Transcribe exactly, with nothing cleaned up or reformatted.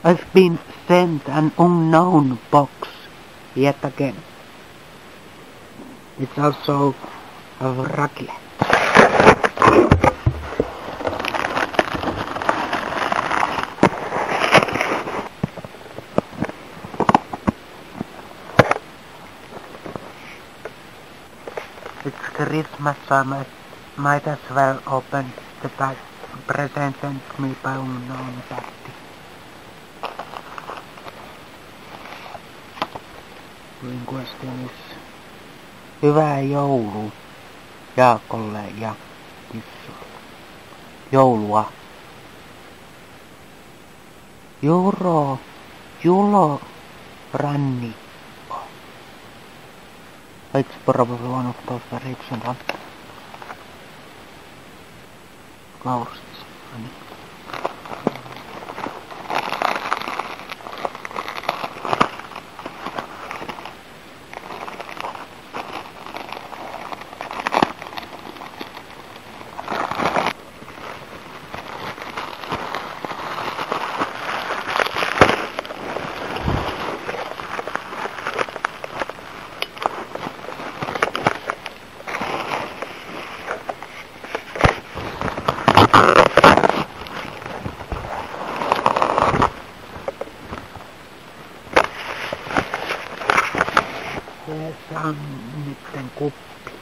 I've been sent an unknown box yet again. It's also a raclette. It's Christmas, so I might, might as well open the bag present sent me by unknown party. In question is hyvää joulua Jaakolle ja Kissulle. Joulua. Juro, Julo, Rannikko. It's probably one of those variations on Laurits. Se on nytten kuppi.